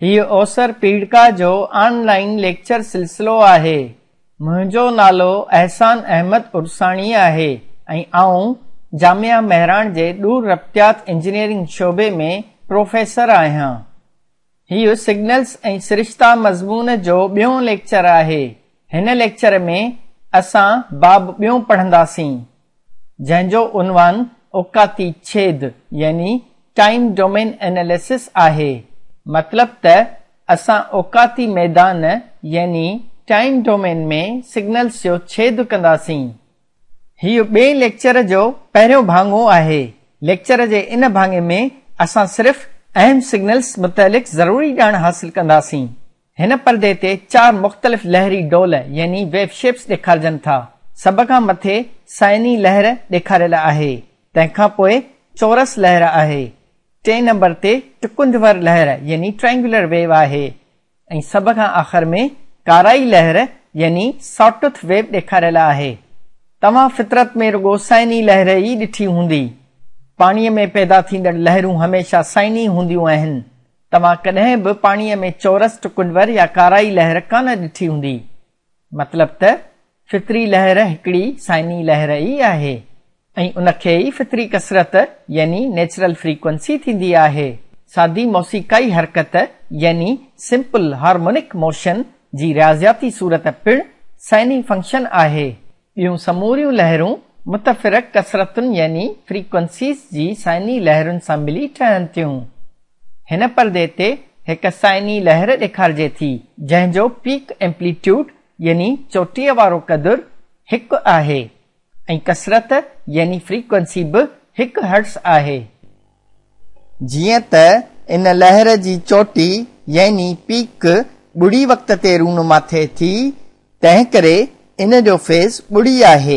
हीउ ओसर पीड़का जो online lecture सिलसिलो आहे। मुंहिंजो नालो अहसान अहमद उर्सानी आहे ऐं आऊं जामिया मेहरान जे दूर रब्तियात इंजीनियरिंग शोबे में प्रोफेसर आहियां। हीउ सिग्नल्स ऐं सिरिश्ता मज़मून जो ॿियों लेक्चर आहे। हिन लेक्चर में असां बाब ॿियों पढ़ंदासीं जंहिंजो उनवान औकाती छेद यानी टाइम डोमेन एनालिसिस आहे। मतलब त असां औकाती मैदान यानी टाइम डोमेन में सिग्नल्स जो छेद कंदासीं। हीउ ॿिए लेक्चर जो पहिरियों भाङो आहे। लेक्चर जे इन भाङे में असां सिर्फ़ अहम सिग्नल्स मुतलिक़ ज़रूरी ॼाण हासिल कंदासीं। हिन परदे ते 4 मुख़्तलिफ़ लहरी डोल यानी वेव शेप्स ॾेखारजनि था। सभ खां मथे साइनी लहर ॾेखारियल आहे, तंहिंखां पोइ चौरस लहर आहे, 3 नंबर ते टुकुंजवर लहर यानी ट्रायंगुलर वेव आहे ऐं सभ खां आख़िर में काराई लहर यानी सॉटुथ वेव ॾेखारियल आहे। तव्हां फितरत में रुगो साइनी लहर ई ॾिठी हूंदी। पाणीअ में पैदा थींदड़ लहरूं हमेशा साइनी हूंदियूं आहिनि। तव्हां कॾहिं बि पाणीअ में चौरस टुकुंजवर या काराई लहर कान ॾिठी हूंदी। मतलब त फितरी लहर हिकिड़ी साइनी लहर ई आहे ऐं उनखे ई फितरी कसरत यानी नेचुरल फ्रीक्वेंसी थींदी आहे। सादी मौसीक़ाई हरकत यानी सिंपल हार्मोनिक मोशन जी रियाज़ियाती सूरत पिण साइनी फंक्शन आहे। ॿियूं समूरियूं लहरूं मुतफ़िरक कसरतुनि यानी फ्रीक्वेंसीज़ जी साइनी लहरुनि सां मिली ठहनि थियूं। हिन परदे ते हिक साइनी लहर ॾेखारिजे थी जंहिंजो पीक एम्पलीट्यूड यानी चोटीअ वारो क़दुरु 1 आहे ऐं कसरत यानी फ्रीक्वेंसी बि 1 हर्ट्ज़ आहे। जीअं त इन लहर जी चोटी यानी पीक ॿुड़ी वक़्त ते रूनुमा थिए थी, तंहिं करे इन जो फेज़ ॿुड़ी आहे।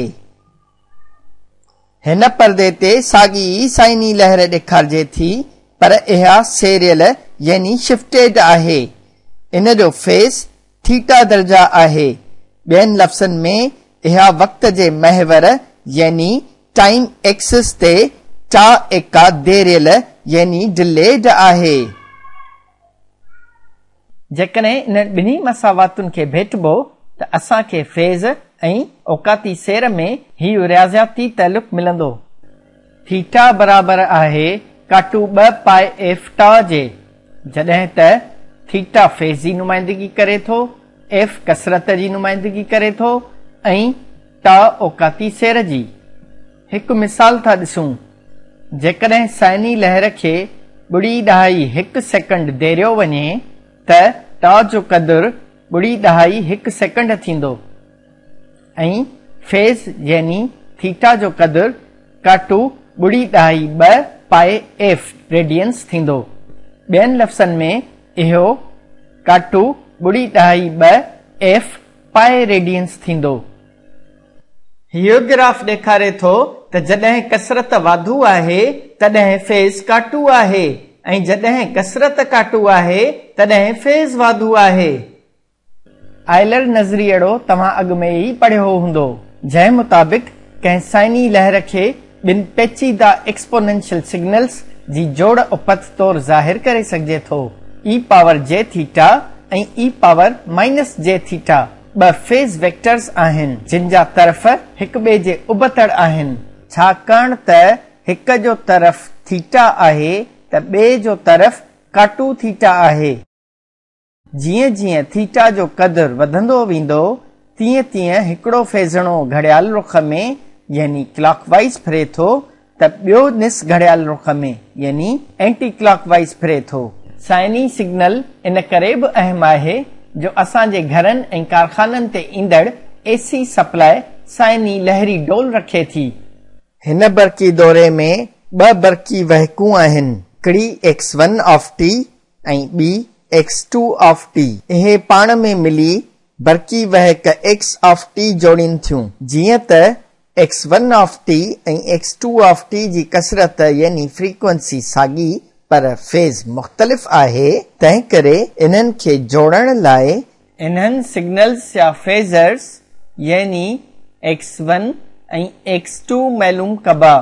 हिन परदे ते साॻी साइनी लहर ॾेखारिजे थी, पर इहा सेरियल यानी शिफ्टेड आहे। इन जो फेज़ थीटा दर्जा आहे। ॿियनि लफ़्ज़नि में इहा वक़्त जे महवर यानी टाइम एक्सिस ते टा एका देरियल यानी डिलेड आहे। जेकॾहिं इन ॿिन्ही मसावातुनि खे भेटबो त असांखे फेज़ ऐं औकाती सेर में हीउ रियाज़ियाती तइलुक़ मिलंदो। थीटा बराबर आहे काटू 2 पाए एफ टा जे, जॾहिं त थीटा फेज़ जी नुमाइंदगी करे थो, एफ कसरत जी नुमाइंदगी करे थो ऐं टा औकाती सेर जी। हिकु मिसाल था ॾिसूं। जेकॾहिं साइनी लहर खे 0.1 सेकंड देरियो वञे त टा जो क़दुरु 0.1 सेकंड थींदो ऐं फेज़ यानी थीटा जो क़दुरु काटू 0.2 पाए एफ रेडियंस थींदो। ॿियनि लफ़्ज़नि में इहो काटू 0.2 एफ पाए रेडियंस थींदो। हीउ ग्राफ ॾेखारे थो त जॾहिं कसरत वाधू आहे तॾहिं फेज़ काटू आहे ऐं जॾहिं कसरत काटू आहे तॾहिं फेज़ वाधू आहे। आयलर नज़रियड़ो तव्हां अॻु में ई पढ़ियो हूंदो, जंहिं मुताबिक़ कंहिं साइनी लहर खे ॿिनि पेचीदा एक्सपोनेंशियल सिग्नल्स जी जोड़ उपत तौरु ज़ाहिर करे सघिजे थो। ई पावर जे थीटा ऐं e power minus j theta 2 phase vectors आहिनि जिन जा तरफ़ हिक ॿिए जे उबतड़ आहिनि। छाकाणि त हिक जो तरफ़ थीटा आहे त ॿिए जो तरफ़ काटू थीटा आहे। जीअं जीअं थीटा जो क़दुरु वधंदो वेंदो तीअं तीअं हिकिड़ो फेज़णो घड़ियाल रुख में यानी क्लॉकवाइज़ फिरे थो त ॿियो निस घड़ियाल रुख में यानी एंटी क्लॉकवाइज़ फिरे थो। साइनी सिग्नल इन करे बि अहम आहे जो असांजे घरनि ऐं कारखाननि ते ईंदड़ एसी सप्लाई साइनी लहरी डोल रखे थी। हिन बरक़ी दौरे में 2 बरक़ी वहकूं आहिनि, हिकिड़ी x1 ऑफ टी ऐं ॿी x2 ऑफ टी। इहे पाण में मिली बरक़ी वहक x ऑफ टी जोड़ीनि थियूं। जीअं त x1 ऑफ टी ऐं x2 ऑफ टी जी कसरत यानी फ्रीक्वेंसी साॻी पर फेज़ मुख़्तलिफ़ आहे, तंहिं करे इन्हनि खे जोड़ण लाइ इन्हनि सिग्नल्स या फेज़र्स यानी x1 ऐं x2 मालूम कबा।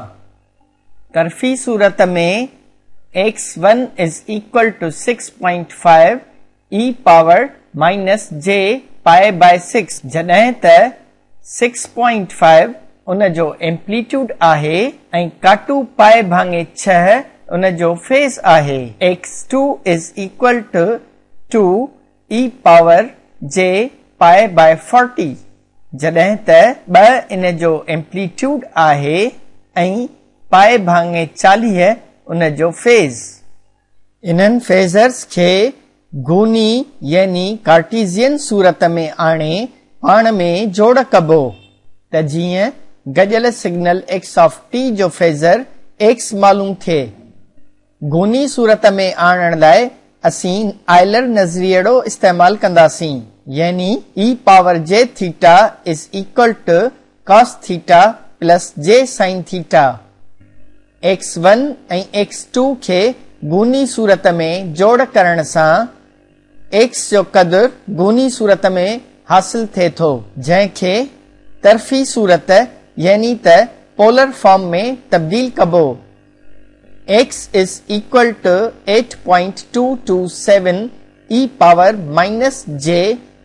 तरफ़ी सूरत में x1 is equal to 6.5 e power minus j pi by 6 जॾहिं त 6.5 उन जो एम्पलीट्यूड आहे ऐं काटू पाए भाङे 6 उन जो फेज़ आहे। x2 is equal to 2 e power j pi by 40 जॾहिं त 2 इन जो एम्पलीट्यूड आहे ऐं पाए भाङे 40 उन जो फेज़। इन्हनि फेज़र्स खे गूनी यानी कार्टीज़ियन सूरत में आणे पाण में जोड़ कबो त जीअं गॾियल सिग्नल x ऑफ t जो फेज़र x मालूम थिए। गूनी सूरत में आणण लाइ असीं आयलर नज़रियेड़ो इस्तेमाल कंदासीं यानी e power j theta is equal to cos theta plus j sin theta. x1 ऐं x2 खे गूनी सूरत में जोड़ करण सां x जो कदुर गूनी सूरत में हासिल थिए थो जंहिंखे तरफ़ी सूरत यानी त पोलर फॉर्म में तब्दील कबो। x is equal to 8.227 e power minus j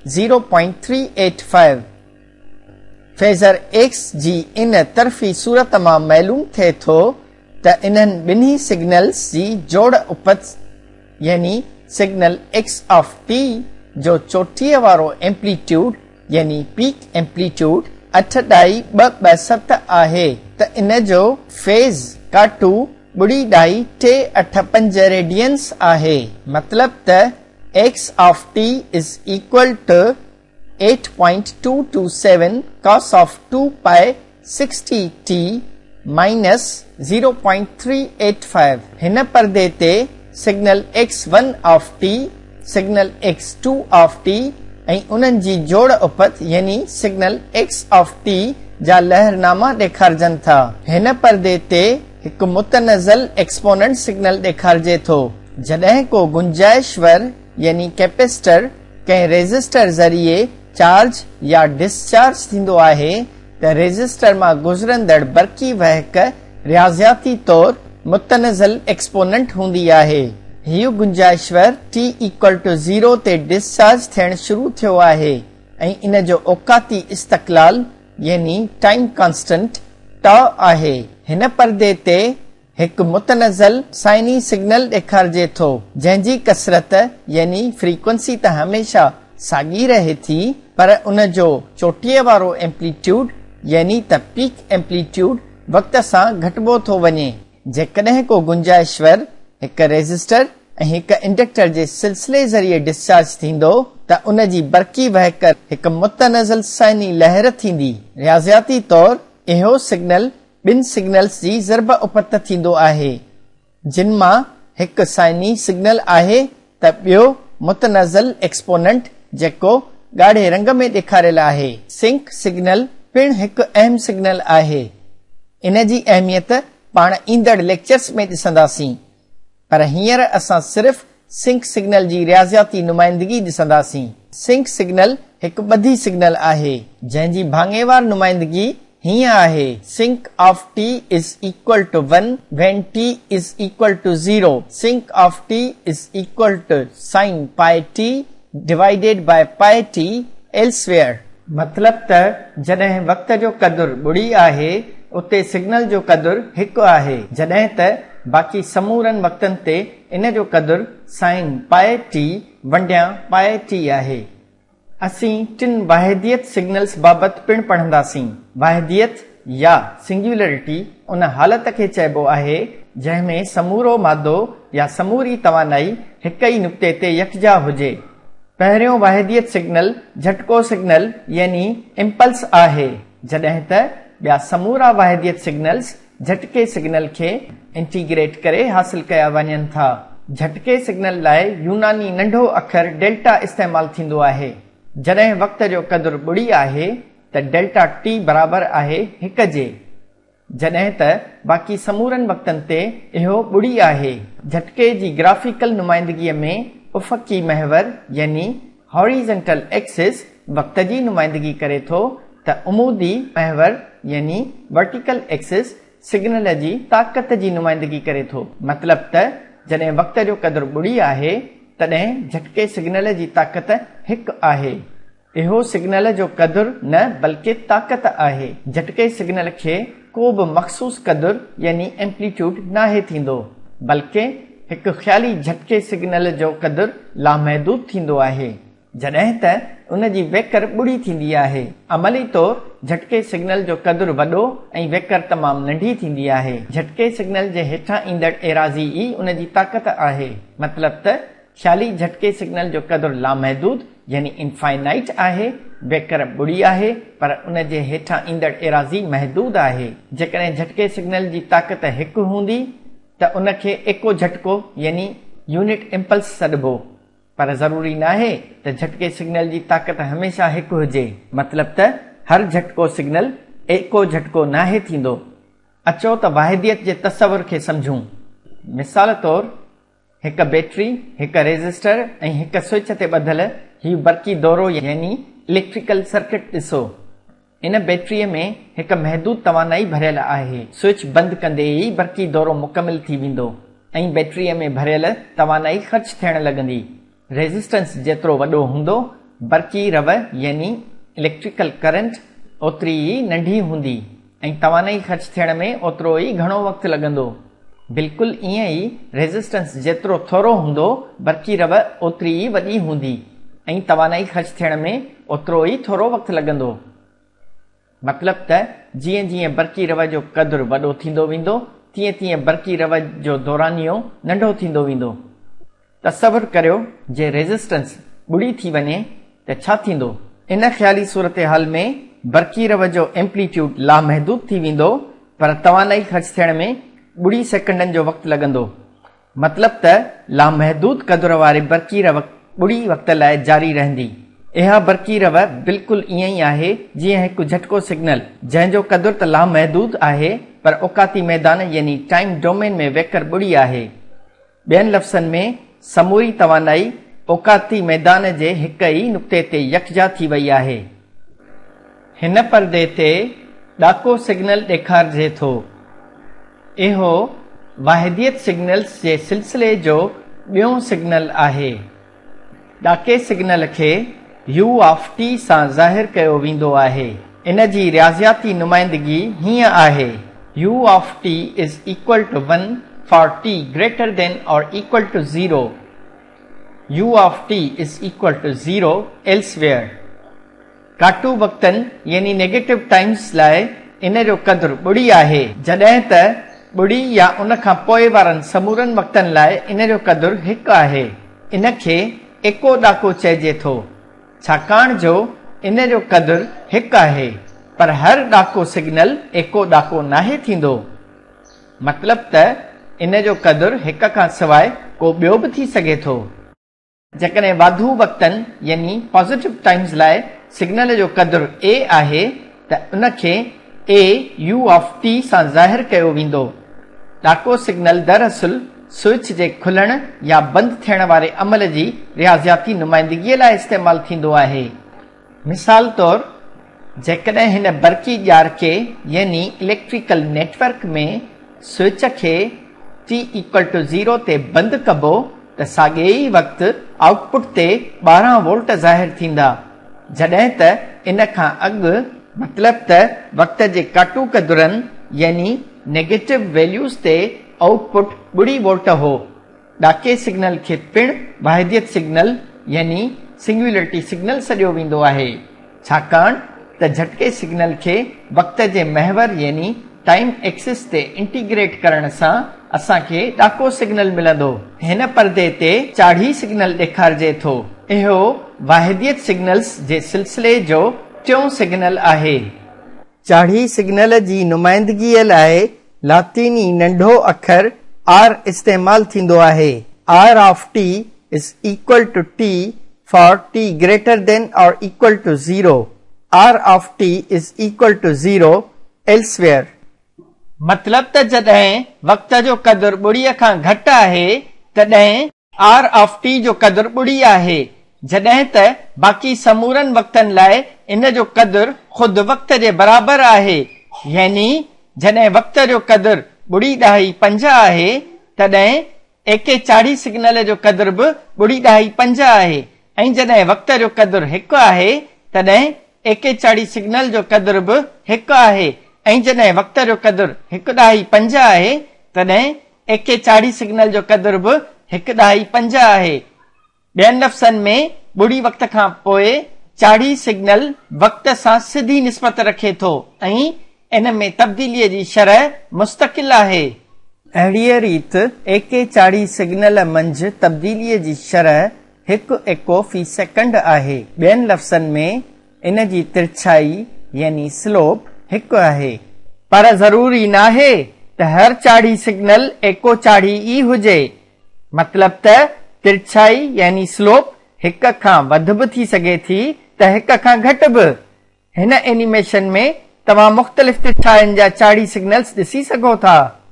0.385। Phasor x जी इन तरफ़ी सूरत मां मालूम थिए थो त इन्हनि ॿिन्ही सिग्नल्स जी जोड़ उपत यानी सिग्नल x ऑफ t जो चोटीअ वारो एम्पलीट्यूड यानी पीक एम्पलीट्यूड 8.227 आहे त इन जो फेज़ काटू 0.285 रेडियंस आहे। मतलब त x of t is equal to 8.227 cos of 2 pi 60t minus 0.385। हिन पर्दे ते signal x1 of t signal x2 of t ऐं उन्हनि जी जोड़ उपत यानी सिग्नल x ऑफ t जा लहरनामा ॾेखारजनि था। हिन पर्दे ते हिकु मुतनज़ल एक्सपोनेंट सिग्नल ॾेखारजे थो जॾहिं को गुंजाइशवर यानी कैपेसिटर कंहिं रेज़िस्टर ज़रिए चार्ज या डिस्चार्ज थींदो आहे त रेज़िस्टर मां गुज़रंदड़ बरक़ी वहक रियाज़ियाती तौर मुतनज़ल एक्सपोनेंट हूंदी आहे। हीउ गुंजाइशवर t इक्वल टू 0 ते डिस्चार्ज थियण शुरू थियो आहे ऐं इन जो औकाती इस्तक़लाल यानी टाइम कांस्टेंट τ आहे। हिन पर्दे ते हिकु मुतनज़ल साइनी सिग्नल ॾेखारजे थो जंहिंजी कसरत यानी फ्रीक्वेंसी त हमेशा साॻी रहे थी पर उन जो चोटीअ वारो एम्पलीट्यूड यानी त पीक एम्पलीट्यूड वक़्त सां घटिबो थो वञे। जेकॾहिं को गुंजाइशवर हिकु रेज़िस्टर ऐं हिकु इंडक्टर जे सिलसिले ज़रिए डिस्चार्ज थींदो त उन जी बरक़ी वहक हिकु मुतनज़ल साइनी लहर थींदी। रियाज़ियाती तौर इहो सिग्नल ॿिनि सिग्नल्स जी ज़रब उपत थींदो आहे जिन मां हिकु साइनी सिग्नल आहे त ॿियो मुतनज़ल एक्सपोनेंट जेको ॻाढ़े रंग में ॾेखारियल आहे। सिंक सिग्नल पिण हिकु अहम सिग्नल आहे। इन जी अहमियत पाण ईंदड़ लेक्चर्स में ॾिसंदासीं पर हींअर असां सिर्फ़ सिंक सिग्नल जी रियाज़ियाती नुमाइंदगी ॾिसंदासीं। सिंक सिग्नल हिकु ॿधी सिग्नल आहे जंहिंजी भाङेवार नुमाइंदगी हीअं आहे sinc of t is equal to 1 when t is equal to 0 sinc of t is equal to sin pi t divided by pi t elsewhere। मतलब त जॾहिं वक़्त जो कदुर ॿुड़ी आहे उते सिग्नल जो कदुर हिकु आहे जॾहिं त बाक़ी समूरनि वक़्तनि ते इन जो कदुर साइन पाए टी वंडिया पाए टी आहे। असीं टिन वाहिदियत सिग्नल्स बाबति पिण पढ़ंदासीं। वाहिदियत या सिंगुलरिटी उन हालत खे चइबो आहे जंहिंमें समूरो मादो या समूरी तवानाई हिक ई नुक़्ते ते यकजा हुजे। पहिरियों वाहिदियत सिग्नल झटको सिग्नल यानी इम्पल्स आहे जॾहिं त ॿिया समूरा वाहिदियत सिग्नल्स झटके सिग्नल खे इंटीग्रेट करे हासिल कया वञनि था। झटके सिग्नल लाइ यूनानी नंढो अखर डेल्टा इस्तेमाल थींदो आहे। जॾहिं वक़्त जो कदुर ॿुड़ी आहे त डेल्टा टी बराबर आहे हिक जे जॾहिं त बाक़ी समूरनि वक़्तनि ते इहो ॿुड़ी आहे। झटके जी ग्राफिकल नुमाइंदगीअ में उफ़क़ी महवर यानी हॉरिज़ॉन्टल एक्सिस वक़्त जी नुमाइंदगी करे थो त उमूदी महवर यानी वर्टिकल एक्सिस सिग्नल जी ताक़त जी नुमाइंदगी करे थो। मतलब त जॾहिं वक़्त जो कदुर ॿुड़ी आहे तॾहिं झटके सिग्नल जी ताक़त हिकु आहे। इहो सिग्नल जो क़दुरु न बल्कि ताक़त आहे। झटके सिग्नल खे को बि मख़सूस क़दुरु यानी एम्पलीट्यूड नाहे थींदो, बल्कि हिकु ख़्याली झटके सिग्नल जो क़दुरु लामहदूद थींदो आहे जॾहिं त उन जी वेकर ॿुड़ी थींदी आहे। अमली तौर झटके सिग्नल जो क़दुरु वॾो ऐं वेकर तमामु नंढी थींदी आहे। झटके सिग्नल जे हेठां ईंदड़ एराज़ी ई उन जी ताक़त आहे। मतिलब त ख़्याली झटके सिग्नल जो क़दुरु लामहदूद यानी इनफाइनाइट आहे, वेकर ॿुड़ी आहे, पर उन जे हेठां ईंदड़ एराज़ी महदूद आहे। जेकॾहिं झटके सिग्नल जी ताक़त हिकु हूंदी त उन खे एको झटको यानी यूनिट इम्पल्स सॾिबो, पर ज़रूरी नाहे त झटके सिग्नल जी ताक़त हमेशा हिकु हुजे। मतिलब त हर झटको सिग्नल एको झटको नाहे थींदो। अचो त वाहिदियत जे तसवुर खे सम्झूं। मिसाल तौर हिकु बैटरी, हिकु रेज़िस्टर ऐं हिकु स्विच ते ॿधल हीउ बरक़ी दौरो यानी इलेक्ट्रिकल सर्किट ॾिसो। इन बैटरीअ में हिकु महदूद तवानाई भरियल आहे। स्विच बंदि कंदे ई बरक़ी दौरो मुकमिल थी वेंदो ऐं बैटरीअ में भरियल तवानाई ख़र्च थियण लॻंदी। रेज़िस्टेंस जेतिरो वॾो हूंदो, बरक़ी रव यानी इलेक्ट्रिकल करंट ओतिरी ई नंढी हूंदी ऐं तवानाई ख़र्च थियण में ओतिरो ई घणो वक़्तु लॻंदो। बिल्कुलु ईअं ई रेज़िस्टेंस जेतिरो थोरो हूंदो, बरक़ी रव ओतिरी ई वॾी हूंदी ऐं तवानाई ख़र्च थियण में ओतिरो ई थोरो वक़्तु लॻंदो। मतिलब त जीअं जीअं बरक़ी रव जो क़दुरु वॾो थींदो वेंदो, तीअं तीअं बरक़ी रव जो दौरानियो नंढो थींदो वेंदो। तसवुर करियो जे रेज़िस्टेंस ॿुड़ी थी वञे त छा थींदो। इन ख़्याली सूरत हाल में बरक़ी रव जो एम्पलीट्यूड लामहदूद थी वेंदो, पर तवानाई ख़र्च थियण में 2 सेकंडनि जो वक़्तु लॻंदो। मतिलब त लामहदूद क़दुरु वारी बरक़ी रव 2 वक़्त लाइ जारी रहंदी। इहा बरक़ी रव बिल्कुलु ईअं ई आहे जीअं हिकु झटको सिग्नल जंहिंजो क़दुरु त लामहदूद आहे, पर औकाती मैदान यानी टाइम डोमेन में वेकर 2 आहे। ॿियनि लफ़्ज़नि में समूरी तवानाई औकाती मैदान जे हिक ई नुक़्ते ते यकजा थी वई आहे। हिन परदे ते ॾाको सिग्नल ॾेखारिजे थो। इहो वाहिदियत सिग्नल्स जे सिलसिले जो ॿियों सिग्नल आहे। ॾाके सिग्नल खे u ऑफ t सां ज़ाहिर कयो वेंदो आहे। इन जी रियाज़ियाती नुमाइंदगी हीअं आहे: u of t is equal to 1 for t greater than or equal to 0. u of t is equal to 0 elsewhere. काटू वक़्तनि यानी नेगेटिव टाइम्स लाइ इन जो क़दुरु 2 आहे, जॾहिं त 2 या उन खां पोइ वारनि समूरनि वक़्तनि लाइ इन जो क़दुरु 1 आहे। इन खे एको ॾाको चइजे थो, छाकाणि जो इन जो क़दुरु 1 आहे, पर हर ॾाको सिग्नल एको ॾाको नाहे थींदो। मतिलब त इन जो क़दुरु 1 खां सवाइ को ॿियो बि थी सघे थो। जेकॾहिं वाधू वक़्तनि यानी पॉज़िटिव टाइम्स लाइ सिग्नल जो क़दुरु a आहे त उन खे a u ऑफ t सां ज़ाहिर कयो वेंदो। ॾाको सिग्नल दरअसल स्विच जे खुलण या बंदि थियण वारे अमल जी रियाज़ियाती नुमाइंदगीअ लाइ इस्तेमालु थींदो आहे। मिसाल तौर जेकॾहिं हिन बरक़ी ॼार खे यानी इलेक्ट्रिकल नेटवर्क में स्विच खे t = 0 ते बंदि कबो त साॻे ई वक़्तु आउटपुट ते 12 वोल्ट ज़ाहिर थींदा, जॾहिं त इन खां अॻु मतिलब त वक़्त जे काटू क़दुरनि यानी नेगेटिव वैल्यूज़ ते आउटपुट 2 वोल्ट हो। ॾाके सिग्नल खे पिणु वाहिदियत सिग्नल यानी सिंगुलरिटी सिग्नल सॾियो वेंदो आहे, छाकाणि त झटके सिग्नल खे वक़्त जे महवर यानी टाइम एक्सिस ते इंटीग्रेट करण सां असांखे ॾाको सिग्नल मिलंदो। हिन परदे ते चाढ़ी सिग्नल ॾेखारिजे थो। इहो वाहिदियत सिग्नल्स जे सिलसिले जो टियों सिग्नल आहे। चाढ़ी सिग्नल जी नुमाइंदगीअ लाइ लातीनी नंढो अखर r इस्तेमाल थींदो आहे। r of t is equal to t for t greater than or equal to 0. r of t is equal to 0 elsewhere. मतलब त जॾहिं वक़्त जो क़दुरु 2 खां घटि आहे तॾहिं r of t जो क़दुरु 2 आहे, जॾहिं त बाक़ी समूरनि वक़्तनि लाइ इन जो क़दुरु ख़ुदि वक़्त जे बराबरि आहे। यानी जॾहिं वक़्त जो क़दुरु 2.5 आहे तॾहिं एके चाड़ी सिग्नल जो क़दुरु बि 0.5 आहे ऐं जॾहिं वक़्त जो क़दुरु 1 आहे तॾहिं एके चाड़ी सिग्नल जो क़दुरु बि 1 आहे ऐं जॾहिं वक़्त जो क़दुरु 1.5 आहे तॾहिं एके चाड़ी सिग्नल जो क़दुरु बि 1.5 आहे। ॿियनि लफ़्ज़नि में ॿुड़ी वक़्त खां पोइ चाड़ी सिग्नल वक़्त सां सिधी निस्बत रखे थो ऐं इन में तब्दीलीअ जी शरह मुस्तक़िल आहे। अहिड़ीअ रीति एके चाड़ी सिग्नल मंझि तब्दीलीअ जी शरह 1 एको फ़ी सेकंड आहे। ॿियनि लफ़्ज़नि में इन जी तिरछाई यानी स्लोप 1 आहे। पर ज़रूरी नाहे त हर चाड़ी सिग्नल एको चाड़ी ई हुजे। मतलब त तिरछाई यानी स्लोप 1 खां वध बि थी सघे थी त 1 खां घटि बि। हिन एनिमेशन में तव्हां मुख़्तलिफ़ तिरछाइनि जा चाड़ी सिग्नल्स ॾिसी सघो था,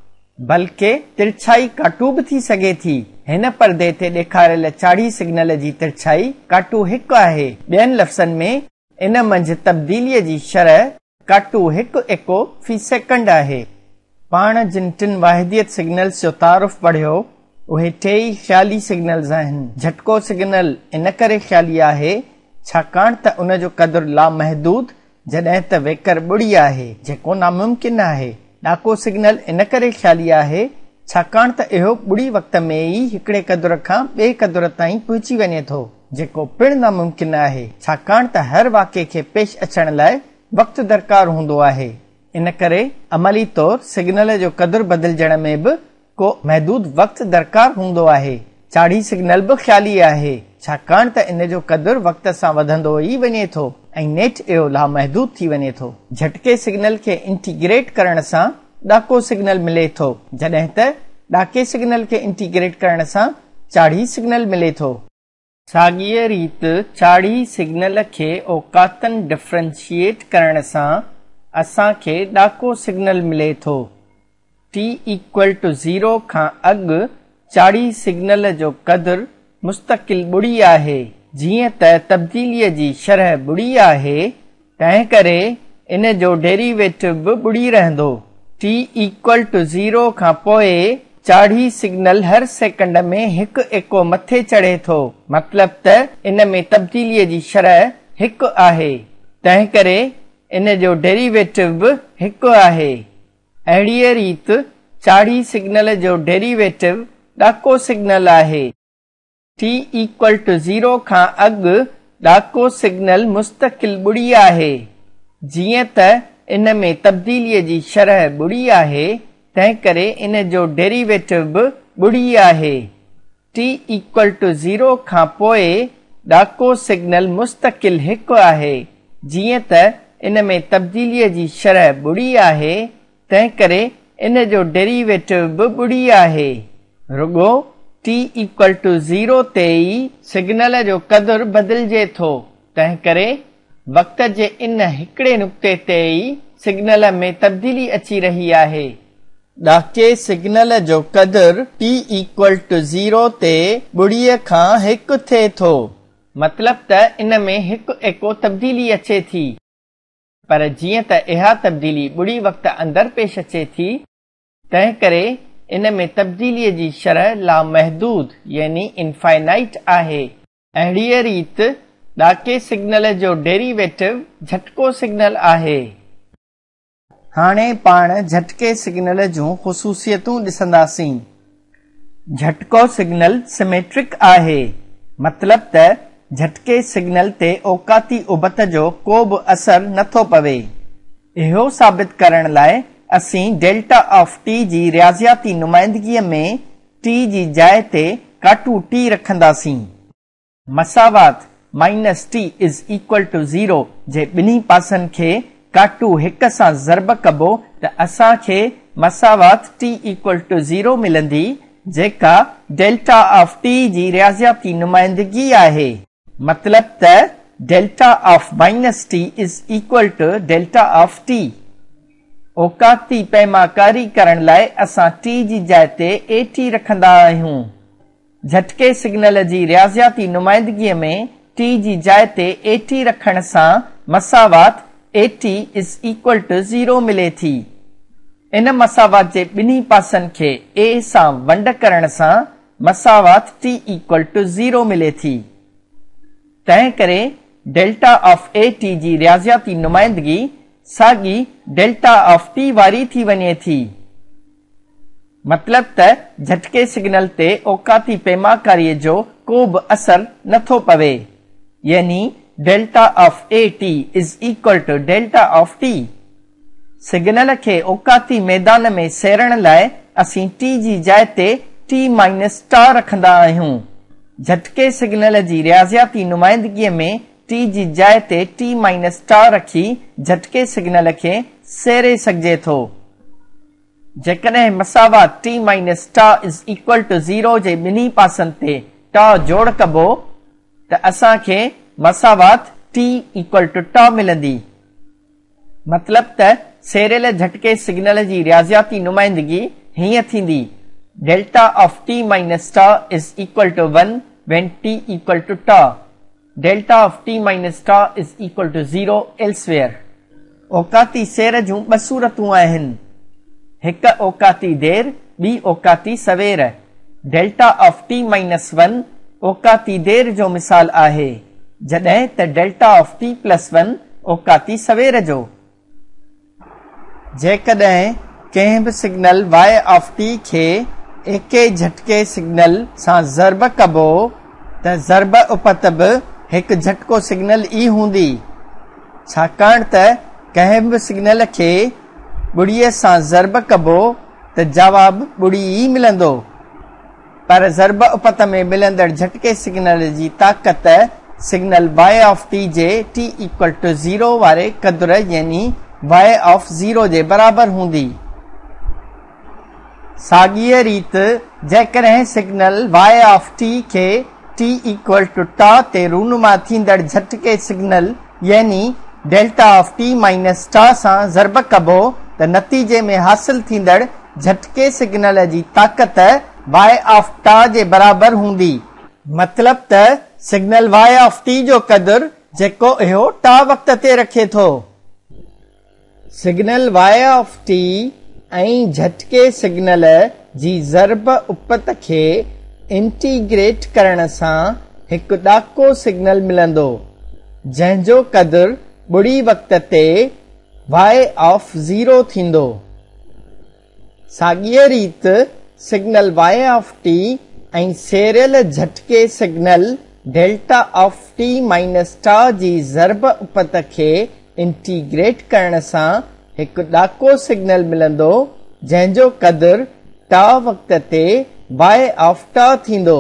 बल्कि तिरछाई काटू बि थी सघे थी। हिन पर्दे ते ॾेखारियल चाड़ी सिग्नल जी तिरछाई काटू 1 आहे। ॿियनि लफ़्ज़नि में इन मंझि तब्दीलीअ जी शरह काटू 1 एको फ़ी सेकंड आहे। पाण जिन 3 वाहिदियत सिग्नल्स जो तारुफ़ पढ़ियो उहे 3 ख़्याली सिग्नल्स आहिनि। झटको सिग्नल इन करे ख़्याली आहे छाकाणि त उन जो क़दुरु लामहदूद जॾहिं त वेकर ॿुड़ी आहे जेको नामुमकिन आहे। ॾाको सिग्नल इन करे ख़्याली आहे छाकाणि त इहो ॿुड़ी वक़्त में ई हिकिड़े क़दुरु खां ॿिए क़दुरु ताईं पहुची वञे थो जेको पिणु नामुमकिन आहे छाकाणि त हर वाक़े खे पेश अचण लाइ वक़्तु दरकार हूंदो आहे। इन करे अमली तौर सिग्नल जो क़दुरु बदिलजण में बि को महदूद वक़्तु दरकार हूंदो आहे। चाड़ी सिग्नल बि ख़्याली आहे छाकाणि त इन जो क़दुरु वक़्त सां वधंदो ई वञे थो ऐं नेठ इहो लामहदूद थी वञे थो। झटके सिग्नल खे इंटीग्रेट करण सां ॾाको सिग्नल मिले थो जॾहिं त ॾाके सिग्नल खे इंटीग्रेट करण सां चाड़ी सिग्नल मिले थो। साॻीअ रीति चाड़ी सिग्नल खे औकातनि डिफरेंशिएट करण सां असांखे ॾाको सिग्नल मिले थो। t=0 खां अॻु चाड़ी सिग्नल जो क़दुरु मुस्तक़िल ॿुड़ी आहे। जीअं त तब्दीलीअ जी शरह ॿुड़ी आहे तंहिं करे इन जो डेरिवेटिव बि ॿुड़ी रहंदो। t=0 खां पोइ चाड़ी सिग्नल हर सेकंड में 1 एको मथे चढ़े थो। मतलब त इन में तब्दीलीअ जी शरह 1 आहे तंहिं करे इन जो डेरिवेटिव बि 1 आहे। अहिड़ीअ रीति चाड़ी सिग्नल जो डेरिवेटिव ॾाको सिग्नल आहे। t=0 खां अॻु ॾाको सिग्नल मुस्तक़िल ॿुड़ी आहे। जीअं त इन में तब्दीलीअ जी शरह ॿुड़ी आहे तंहिं करे इन जो डेरिवेटिव बि ॿुड़ी आहे। t=0 खां पोइ ॾाको सिग्नल मुस्तक़िल 1 आहे। जीअं त इन में तब्दीलीअ जी शरह ॿुड़ी आहे तंहिं करे इन जो डेरिवेटिव बि ॿुड़ी आहे। रुॻो t=0 ते ई सिग्नल जो क़दुरु बदिलजे थो तंहिं करे वक़्त जे इन हिकिड़े नुक़्ते ते ई सिग्नल में तब्दीली अची रही आहे। ॾाके सिग्नल जो क़दुरु t=0 ते ॿुड़ीअ खां 1 थिए थो। मतलब त इन में 1 एको तब्दीली अचे थी। पर जीअं त इहा तब्दीली ॿुड़ी वक़्त अंदरि पेश अचे थी तंहिं करे इन में तब्दीलीअ जी शरह लामहदूद यानी इनफाइनाइट आहे। अहिड़ीअ रीति ॾाके सिग्नल जो डेरिवेटिव झटको सिग्नल आहे। हाणे पाण झटके सिग्नल जूं ख़ुसूसियतूं ॾिसंदासीं। झटको सिग्नल सिमेट्रिक आहे। मतलब त झटके सिग्नल ते औकाती उबत जो को बि असर नथो पवे। इहो साबित करण लाइ असीं डेल्टा ऑफ टी जी रियाज़ियाती नुमाइंदगीअ में टी जी जाइ ते काटू टी रखंदासीं। मसावात -t=0 जे ॿिन्ही पासनि खे काटू 1 सां ज़र्ब कबो त असांखे मसावात t=0 मिलंदी जेका डेल्टा ऑफ टी जी रियाज़ियाती नुमाइंदगी आहे। मतलब त डेल्टा ऑफ -t=डेल्टा ऑफ टी। औकाती पैमाकारी करण लाइ असां टी जी जाइ ते at रखंदा आहियूं। झटके सिग्नल जी रियाज़ियाती नुमाइंदगीअ में टी जी जाइ ते at रखण सां मसावात at=0 मिले थी। इन मसावात जे ॿिन्ही पासनि खे a सां वंड करण सां मसावात t इक्वल टू 0 मिले थी। तंहिं करे डेल्टा ऑफ AT जी रियाज़ियाती नुमाइंदगी साॻी डेल्टा ऑफ T वारी थी वञे थी। मतलब त झटके सिग्नल ते औकाती पैमाकारीअ जो को बि असर नथो पवे, यानी delta of AT is equal to delta of T। सिग्नल खे औकाती मैदान में सेरण लाइ असीं T जी जाइ ते T माइनस टा रखंदा आहियूं। झटके सिग्नल जी रियाज़ियाती नुमाइंदगीअ में T जी जाइ ते T माइनस टा रखी झटके सिग्नल खे सेरे सघिजे थो। जेकॾहिं मसावात T minus tau is equal to 0 जे ॿिन्ही पासनि ते टा जोड़ कबो त असांखे मसावात T इक्वल टू टा मिलंदी। मतलब त सेरियल झटके सिग्नल जी रियाज़ियाती नुमाइंदगी हीअं थींदी: delta of T minus tau is equal to 1 when T equal to tau. Delta of T minus tau is equal to 0 elsewhere। औकाती सेर जूं ॿ सूरतूं आहिनि, हिक औकाती देर, ॿी औकाती सवेर। डेल्टा ऑफ T माइनस 1 औकाती देर जो मिसाल आहे, जॾहिं त डेल्टा ऑफ T प्लस 1 औकाती सवेर जो। जेकॾहिं कंहिं बि सिग्नल y ऑफ T खे एके झटके सिग्नल सां ज़र्ब कबो त ज़र्ब उपत बि हिकु झटको सिग्नल ई हूंदी, छाकाणि त कंहिं बि सिग्नल खे ॿुड़ीअ सां ज़र्ब कबो त जवाब ॿुड़ी ई मिलंदो, पर ज़र्ब उपत में मिलंदड़ झटके सिग्नल जी ताक़त सिग्नल y ऑफ T जे T इक्वल टू 0 वारे क़दुर यानी y ऑफ 0 जे बराबर हूंदी। साॻीअ रीति जेकॾहिं सिग्नल y ऑफ T खे T इक्वल टू टा ते रूनुमा थींदड़ झटके सिग्नल यानी डेल्टा ऑफ T माइनस टा सां ज़र्ब कबो त नतीजे में हासिल थींदड़ झटके सिग्नल जी ताक़त y ऑफ टा जे बराबर हूंदी। मतलब त सिग्नल y ऑफ T जो क़दुरु जेको इहो टा वक़्त ते रखे थो। सिग्नल y ऑफ T ऐं झटके सिग्नल जी ज़र्ब उपत खे इंटीग्रेट करण सां हिकु ॾाको सिग्नल मिलंदो, जंहिंजो क़दुरु ॿुड़ी वक़्त ते y ऑफ 0 थींदो। साॻीअ रीति सिग्नल y ऑफ T ऐं सेरियल झटके signal delta of T minus tau जी ज़र्ब उपत खे इंटीग्रेट करण सां हिकु ॾाको सिग्नल मिलंदो, जंहिंजो क़दुरु टा वक़्त ते y ऑफ टा थींदो।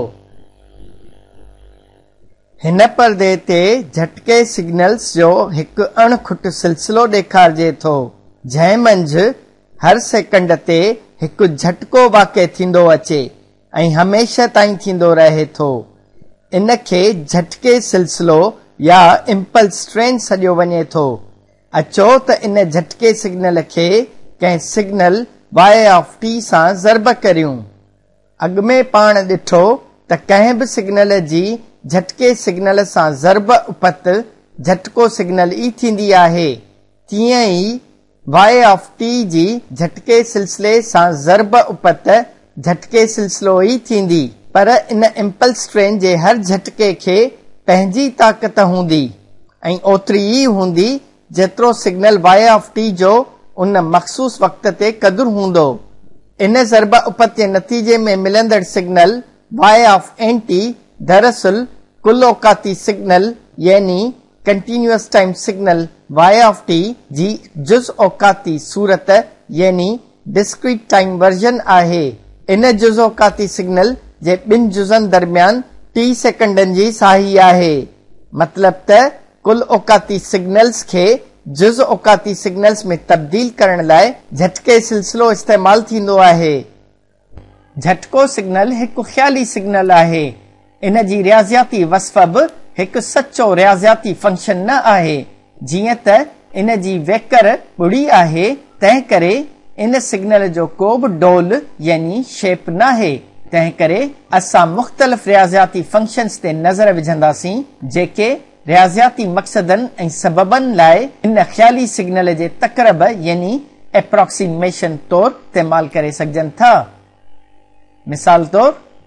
हिन पर्दे ते झटके सिग्नल्स जो हिकु अणखुट सिलसिलो ॾेखारिजे थो, जंहिं मंझि हर सेकंड ते हिकु झटको वाक़िअ थींदो अचे ऐं हमेशह ताईं थींदो रहे थो। इन खे झटके सिलसिलो या इम्पल्स ट्रेन सॾियो वञे थो। अचो त इन झटके सिग्नल खे कंहिं सिग्नल y ऑफ T सां ज़र्ब करियूं। अॻु में पाण ॾिठो त कंहिं बि सिग्नल जी झटके सिग्नल सां ज़र्ब उपत झटको सिग्नल ई थींदी आहे, तीअं ई y ऑफ T जी झटके सिलसिले सां ज़र्ब उपत झटके सिलसिलो ई थींदी, पर इन इम्पल्स ट्रेन जे हर झटके खे पंहिंजी ताक़त हूंदी ऐं ओतिरी ई हूंदी जेतिरो सिग्नल y ऑफ T जो उन मख़सूस वक़्त ते क़दुरु हूंदो। इन ज़र्ब उपत जे नतीजे में मिलंदड़ सिग्नल y ऑफ NT दरअसल कुल औकाती सिग्नल यानी continuous time signal y of T जी जुज़ औकाती सूरत यानी डिस्क्रीट टाइम वर्जन आहे। इन जुज़ औकाती सिग्नल जे ॿिनि जुज़नि दरमियान T सेकंडनि जी साही आहे। मतलब त कुल औकाती सिग्नल्स खे जुज़ औकाती सिग्नल्स में तब्दील करण लाइ झटके सिलसिलो इस्तेमाल थींदो आहे। झटको सिग्नल हिकु ख़्याली सिग्नल आहे। इन जी रियाज़ियाती वस्फ़ बि हिकु सचो रियाज़ियाती फंक्शन न आहे। जीअं त इन जी वेकर ॿुड़ी आहे, तंहिं करे इन सिग्नल जो को बि डोल यानी शेप न आहे। तंहिं करे असां मुख़्तलिफ़ रियाज़ियाती फंक्शन्स ते नज़र विझंदासीं जेके रियाज़ियाती मक़सदनि ऐं सबबनि लाइ इन ख़्याली सिग्नल जे तक़रब यानी एप्रोक्सीमेशन तौरु इस्तेमाल करे सघजनि था। मिसाल तौरु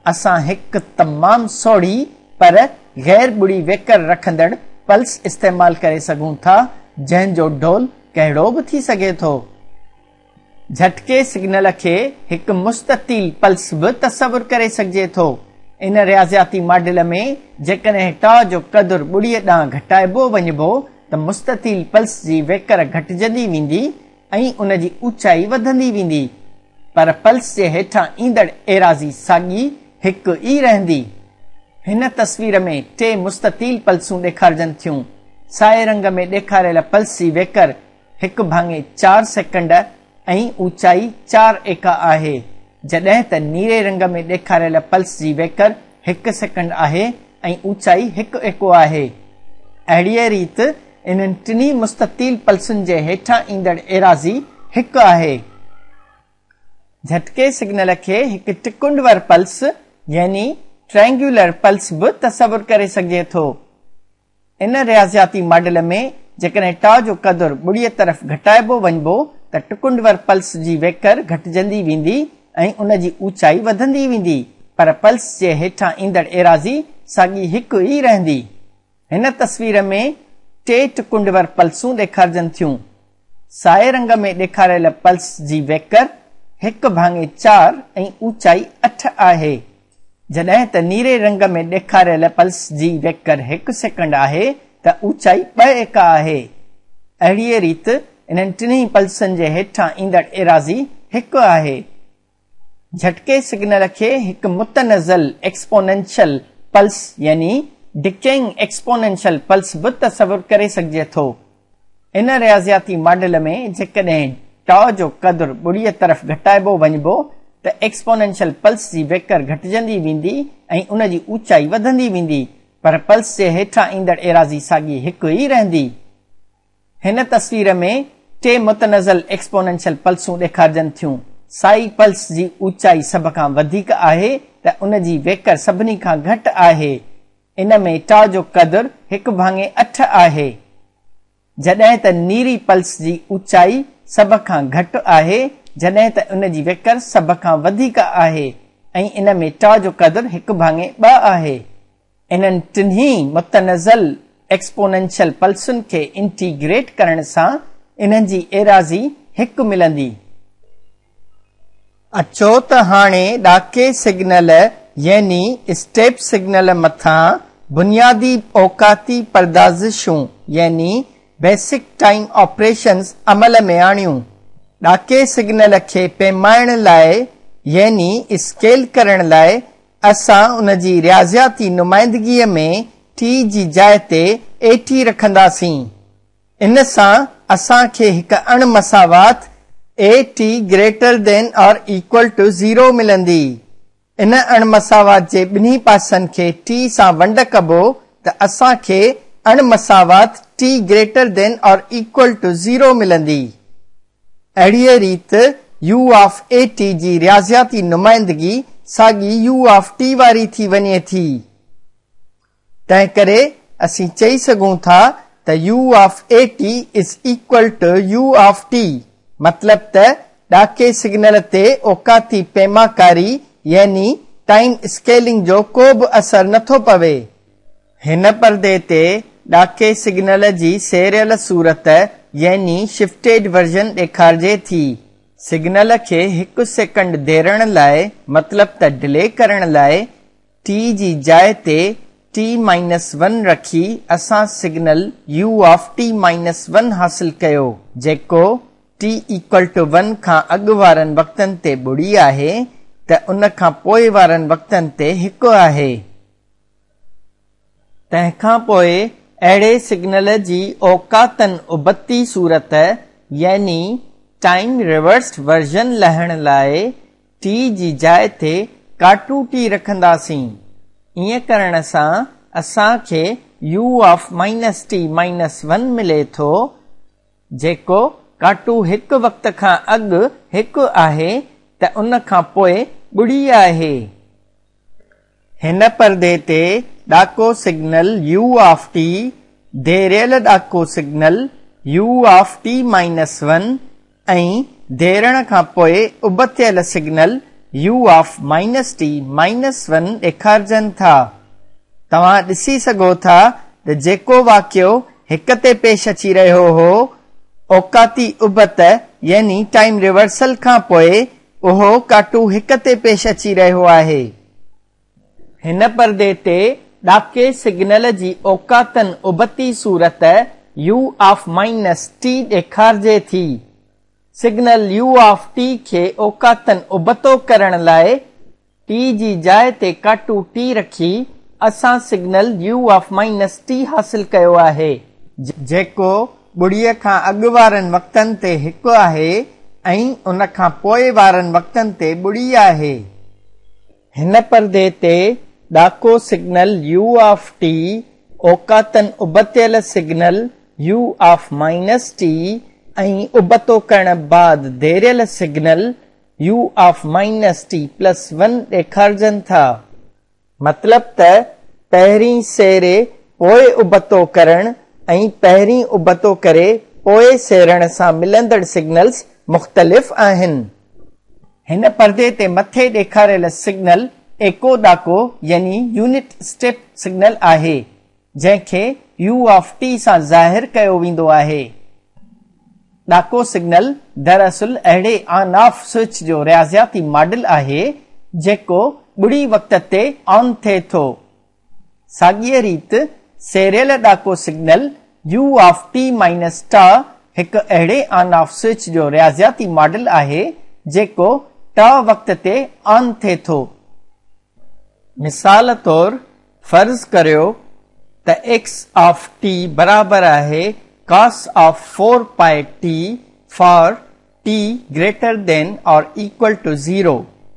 असां हिकु तमामु सोढ़ी पर गैर बुड़ी वेकर रखंदड़ पल्स इस्तेमाल करे सघूं था, जंहिंजो ढोल कहिड़ो बि थी सघे थो। झटके सिग्नल खे हिकु मुस्ततील पल्स बि तसवुर करे सघिजे थो। इन रियाज़ियाती मॉडल में जेकॾहिं टाउ जो क़दुरु ॿुड़ीअ ॾांहुं घटाइबो वञिबो त मुस्ततील पल्स जी वेकर घटिजंदी वेंदी ऐं उन जी ऊचाई वधंदी वेंदी, पर पल्स जे हेठां ईंदड़ एराज़ी साॻी हिकु ई रहंदी। हिन तस्वीर में 3 मुस्ततील पल्सूं ॾेखारजनि थियूं। साए रंग में ॾेखारियल पल्स जी वेकर 1/4 सेकंड ऐं ऊचाई 4 एका आहे, जॾहिं त नीरे रंग में ॾेखारियल पल्स जी वेकर 1 सेकंड आहे ऐं ऊचाई 1 एको आहे। अहिड़ीअ रीति इन्हनि टिनी मुस्ततील पल्सुनि जे हेठां ईंदड़ एराज़ी 1 आहे। झटके सिग्नल खे हिकु टिकुंडवर पल्स यानी ट्रायंगुलर पल्स बि तसवुर करे सघिजे थो। इन रियाज़ियाती मॉडल में जेकॾहिं टाउ जो क़दुरु ॿुड़ीअ तरफ़ घटाइबो वञिबो त टिकुंडवर पल्स जी वेकर घटिजंदी वेंदी ऐं उन जी ऊचाई वधंदी वेंदी, पर पल्स जे हेठां ईंदड़ एराज़ी साॻी हिकु ई रहंदी। हिन तस्वीर में 3 टिकुंडवर पल्सूं ॾेखारजनि थियूं। साए रंग में ॾेखारियल पल्स जी वेकर 1/4 ऐं ऊचाई 8 आहे, जॾहिं त नीरे रंग में ॾेखारियल पल्स जी वेकर 1 सेकंड आहे त ऊचाई 2 एका आहे। अहिड़ीअ रीति इन्हनि टिनी पल्सनि जे हेठां ईंदड़ एराज़ी 1 आहे। झटके सिग्नल खे हिकु मुतनज़ल एक्सपोनेंशियल पल्स यानी डिकेइंग एक्सपोनेंशियल पल्स बि तसवुर करे सघिजे थो। इन रियाज़ियाती मॉडल में जेकॾहिं टाउ जो क़दुरु ॿुड़ीअ तरफ़ घटाइबो वञिबो त एक्सपोनेंशियल पल्स जी वेकर घटिजंदी वेंदी ऐं उन जी ऊचाई वधंदी वेंदी, पर पल्स जे हेठां ईंदड़ एराज़ी साॻी हिकु ई रहंदी। हिन तस्वीर में 3 मुतनज़ल एक्सपोनेंशियल पल्सूं ॾेखारजनि थियूं। साई पल्स जी ऊचाई सभ खां वधीक आहे त उन जी वेकर सभिनी खां घटि आहे। इन में टाउ जो क़दुरु 1/8 आहे, जॾहिं त नीरी पल्स जी ऊचाई सभ खां घटि आहे, जॾहिं त उन जी वेकर सभ खां वधीक आहे ऐं इन में टाउ जो क़दुरु 1/2 आहे। इन्हनि टिन्ही मुतनज़ल एक्सपोनेंशियल पल्सुनि खे इंटीग्रेट करण सां इन्हनि जी एराज़ी 1 मिलंदी। अचो त हाणे ॾाके सिग्नल यानी स्टेप सिग्नल मथां बुनियादी औकाती परदाज़िशूं यानी बेसिक टाइम ऑपरेशन्स अमल में आणियूं। ॾाके सिग्नल खे पैमाइण लाइ यानी स्केल करण लाइ असां उन जी रियाज़ियाती नुमाइंदगीअ में t जी जाइ ते at रखंदासीं। इन सां असां खे हिकु अणमसावात at greater than or equal to 0 मिलंदी। इन अणमसावात जे ॿिन्ही पासनि खे t सां वंड कबो त असां खे अणमसावात t greater than or equal to 0 मिलंदी। अहिड़ीअ रीति u of at जी रियाज़ियाती नुमाइंदगी साॻी u of t वारी थी वञे थी। तंहिं करे असीं चई सघूं था त u of at is equal to u of t, मतलब त ॾाके सिग्नल ते औकाती पैमाकारी यानी टाइम स्केलिंग जो को बि असर नथो पवे। हिन पर्दे ते ॾाके सिग्नल जी सीरियल सूरत यानी शिफ्टेड वर्जन ॾेखारिजे थी। सिग्नल खे 1 सेकंड देरण लाइ मतलब त डिले करण लाइ t जी जाइ ते t-1 रखी असां सिग्नल u of t-1 हासिल कयो, जेको t equal to 1 खां अॻु वारनि वक़्तनि ते ॿुड़ी आहे त उन खां पोइ वारनि वक़्तनि ते 1 आहे। तंहिंखां पोइ अहिड़े सिग्नल जी औकातन उबती सूरत यानी टाइम रिवर्स्ड वर्जन लहण लाइ t जी जाइ ते काटू t रखंदासीं। ईअं करण सां असां खे u of -t-1 मिले थो, जेको काटू 1 वक़्त खां अॻु 1 आहे त उन खां पोइ ॿुड़ी आहे। हिन पर्दे ते ॾाको सिग्नल u of t, देरियल ॾाको सिग्नल u of t-1 ऐं देरण खां पोइ उबतियल सिग्नल u ऑफ -t -1 ॾेखारजनि था। तव्हां ॾिसी सघो था त जेको वाक़ियो हिक ते पेश अची रहियो हो, औकाती उबत यानी टाइम रिवर्सल खां पोइ उहो काटू हिक ते पेश अची रहियो आहे। हिन पर्दे ते ॾाके सिग्नल जी औकातन उबती सूरत u ऑफ -t ॾेखारजे थी। सिग्नल u ऑफ t खे औकातन उबतो करण लाइ t जी जाइ ते काटू t रखी असां सिग्नल u ऑफ -t हासिल कयो आहे, जेको ॿुड़ीअ खां अॻु वारनि वक़्तनि ते हिकु आहे ऐं उन खां पोइ वारनि वक़्तनि ते ॿुड़ी आहे। हिन पर्दे ते ॾाको सिग्नल u ऑफ t औकातन उबतियल सिग्नल u ऑफ -t ऐं उबतो करण बाद देरियल सिग्नल u ऑफ -t+1 ॾेखारजनि था। मतलब त पहिरीं सेरे पोइ उबतो करण ऐं पहिरीं उबतो करे पोइ सेरण सां मिलंदड़ सिग्नल्स मुख़्तलिफ़ आहिनि। हिन पर्दे ते मथे ॾेखारियल सिग्नल एको ॾाको यानी यूनिट स्टेप सिग्नल आहे, जंहिंखे u ऑफ t सां ज़ाहिर कयो वेंदो आहे। ॾाको सिग्नल दरअसल अहिड़े ऑन ऑफ स्विच जो रियाज़ियाती मॉडल आहे जेको ॿुड़ी वक़्त ते ऑन थिए थो। साॻीअ रीत सेरियल ॾाको signal u of t -t हिकु अहिड़े ऑन ऑफ स्विच जो रियाज़ियाती मॉडल आहे जेको t वक़्त ते ऑन थिए थो। मिसाल तौर फर्ज़ करियो त x ऑफ t बराबर आहे cos of 4 pi t for t greater than or equal to 0.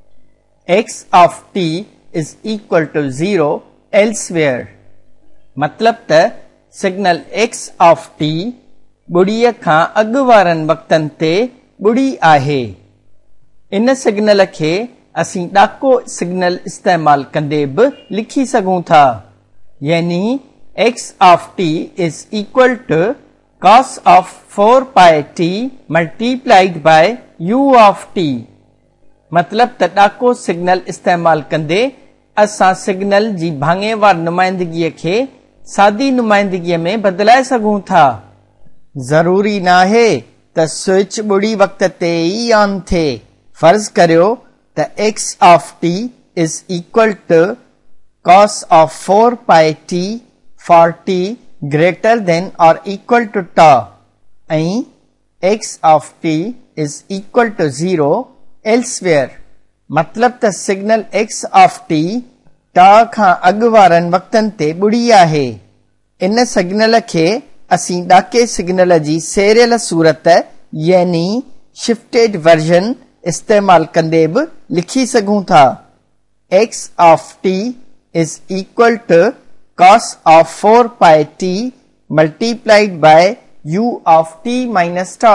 x of t is equal to 0 elsewhere. मतलब त सिग्नल x of t ॿुड़ीअ खां अॻु वारनि वक़्तनि ते ॿुड़ी आहे। इन सिग्नल खे असीं ॾाको सिग्नल इस्तेमाल कंदे बि लिखी सघूं था, यानी x of t is equal to cos of 4 pi t multiplied by u of t। मतलब त ॾाको सिग्नल इस्तेमाल कंदे असां सिग्नल जी भाङेवार नुमाइंदगीअ खे सादी नुमाइंदगीअ में बदिलाए सघूं था। ज़रूरी नाहे त स्विच ॿुड़ी वक़्त ते ई ऑन थिए। फर्ज़ करियो त x of t is equal to cos of 4 pi t for t greater than or equal to t and x of t is equal to 0 elsewhere। मतलब त signal x of t t खां अॻु वारनि वक़्तनि ते ॿुड़ी आहे। इन signal खे असीं ॾाके सिग्नल जी सेरियल सूरत यानी शिफ्टेड वर्जन इस्तेमाल कंदे बि लिखी सघूं था। x of t is equal to cos of 4 pi t multiplied by u of t minus t।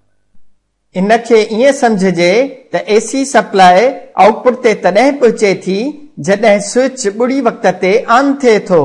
इन खे ईअं समझजे त एसी सप्लाई आउटपुट ते तॾहिं पहुचे थी जॾहिं स्विच ॿुड़ी वक़्त ते ऑन थिए थो।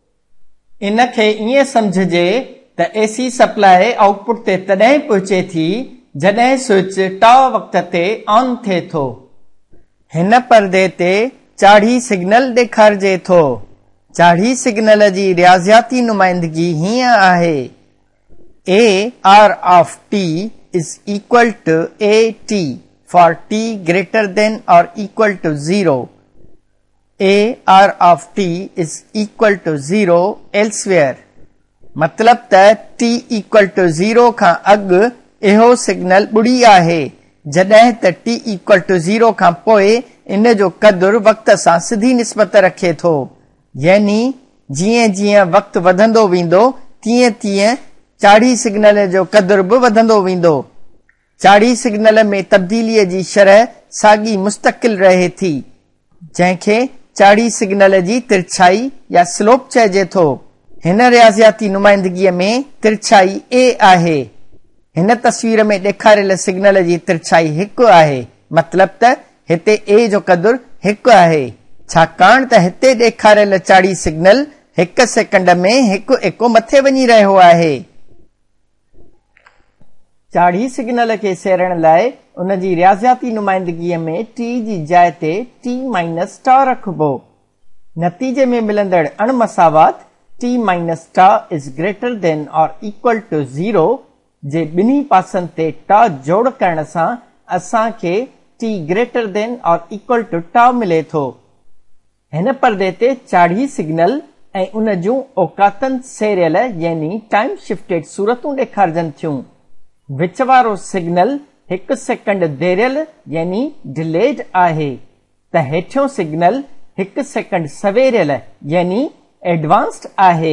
इन खे ईअं समझजे त एसी सप्लाई आउटपुट ते तॾहिं पहुचे थी जॾहिं स्विच ट वक़्त ते ऑन थिए थो। हिन पर्दे ते चाढ़ी सिग्नल ॾेखारजे थो। चाढ़ी सिग्नल जी रियाज़ियाती नुमाइंदगी हीअं आहे, a r of t is equal to a t for t greater than or equal to 0. a r of t is equal to 0 elsewhere। मतलब त t equal to 0 खां अॻु इहो सिग्नल ॿुड़ी आहे, जॾहिं त t equal to 0 खां पोइ इन जो क़दुरु वक़्त सां सिधी निस्बत रखे थो, यानी जीअं जीअं वक़्त वधंदो वेंदो तीअं तीअं चाढ़ी सिग्नल जो क़दुरु बि वधंदो वेंदो। चाढ़ी सिग्नल में तब्दीलीअ जी शरह साॻी मुस्तक़िल रहे थी, जंहिंखे चाढ़ी सिग्नल जी तिरछाई या स्लोप चइजे थो। हिन रियाज़ियाती नुमाइंदगीअ में तिरछाई a आहे। हिन तस्वीर में ॾेखारियल सिग्नल जी तिरछाई 1 आहे, मतलब त हिते a जो क़दुरु 1 आहे, छाकाणि त हिते ॾेखारियल चाढ़ी सिग्नल 1 सेकंड में 1 एको मथे वञी रहियो आहे। चाढ़ी सिग्नल खे सेरण लाइ उन जी रियाज़ियाती नुमाइंदगीअ में t जी जाइ ते t माइनस टा रखिबो। नतीजे में मिलंदड़ अणमसावात t minus tau is greater than और इक्वल टू 0 जे ॿिन्ही पासनि ते टा जोड़ करण सां असांखे t ग्रेटर देन और इक्वल टू टा मिले थो। हिन पर्दे ते चाढ़ी सिग्नल ऐं उन जूं औकातनि सेरियल यानी टाइम शिफ्टेड सूरतूं ॾेखारजनि थियूं। विच वारो सिग्नल 1 सेकंड देरियल यानी डिलेड आहे त हेठियों सिग्नल 1 सेकंड सवेरियल यानी एडवांस्ड आहे।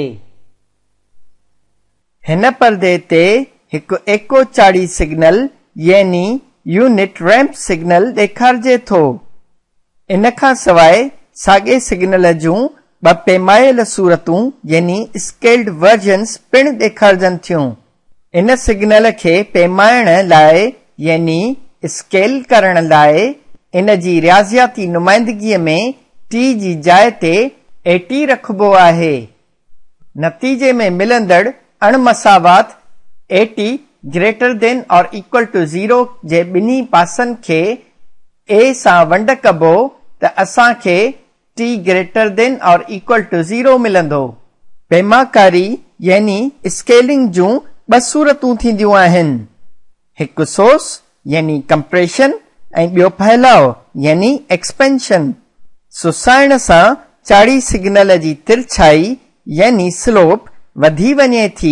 हिन पर्दे ते हिकु एको चाड़ी सिग्नल यानी यूनिट रैंप सिग्नल ॾेखारिजे थो। इन खां सवाइ साॻे सिग्नल जूं ॿ पैमायल सूरतूं यानी स्केल्ड वर्जन्स पिण ॾेखारजनि थियूं। इन सिग्नल खे पैमाइण लाइ यानी स्केल करण लाइ इन जी रियाज़ियाती नुमाइंदगीअ में t जी जाइ ते 80 रखिबो आहे। नतीजे में मिलंदड़ अणमसावात 80 ग्रेटर देन और इक्वल टू 0 जे ॿिन्ही पासनि खे a सां वंड कबो त असांखे t ग्रेटर देन और इक्वल टू 0 मिलंदो। पैमाकारी यानी स्केलिंग जूं ॿ सूरतूं थींदियूं आहिनि, हिकु सोर्स यानी कंप्रेशन ऐं ॿियो फैलाव यानी एक्सपेंशन। सुसाइण सां चाड़ी सिग्नल जी तिरछाई यानी स्लोप वधी वञे थी,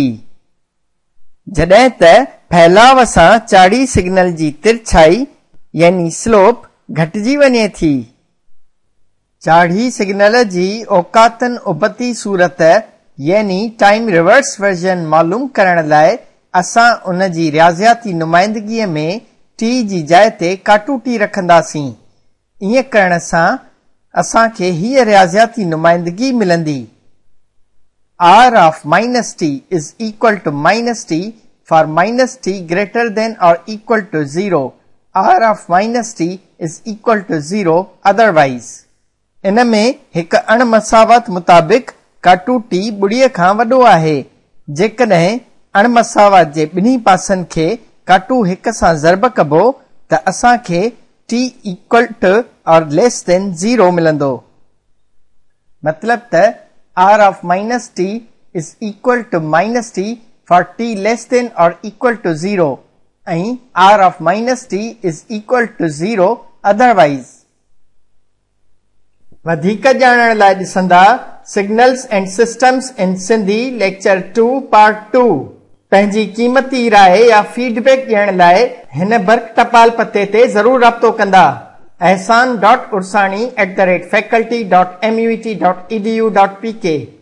जॾहिं त फैलाव सां चाड़ी सिग्नल जी तिरछाई यानी स्लोप घटिजी वञे थी। चाड़ी सिग्नल जी औकातनि उबती सूरत यानी टाइम रिवर्स वर्जन मालूम करण लाइ असां उन जी रियाज़ियाती नुमाइंदगीअ में t जी जाइ ते काटू t रखंदासीं। ईअं करण सां असांखे हीअ रियाज़ियाती नुमाइंदगी मिलंदी। r of minus t is equal to minus t for minus t greater than or equal to 0. r of minus t is equal to 0 otherwise. इन में हिकु अणमसावत मुताबिक़ काटू t ॿुड़ीअ खां वॾो आहे। जेकॾहिं अणमसावत जे ॿिन्ही पासनि खे काटू 1 सां ज़र्ब कबो त असांखे t इक्वल टू और लेस देन 0 मिलंदो। मतलब त r of minus t is equal to minus t for t less than or equal to 0 ऐं r of minus t is equal to 0 otherwise। वधीक ॼाणण लाइ ॾिसंदा signals and systems in Sindhi lecture 2 part 2। पंहिंजी क़ीमती राय या फीडबैक ॾियण लाइ हिन बर्क टपाल पते ते ज़रूर राब्तो कंदा। ahsan.ursani@faculty.mut.edu.pk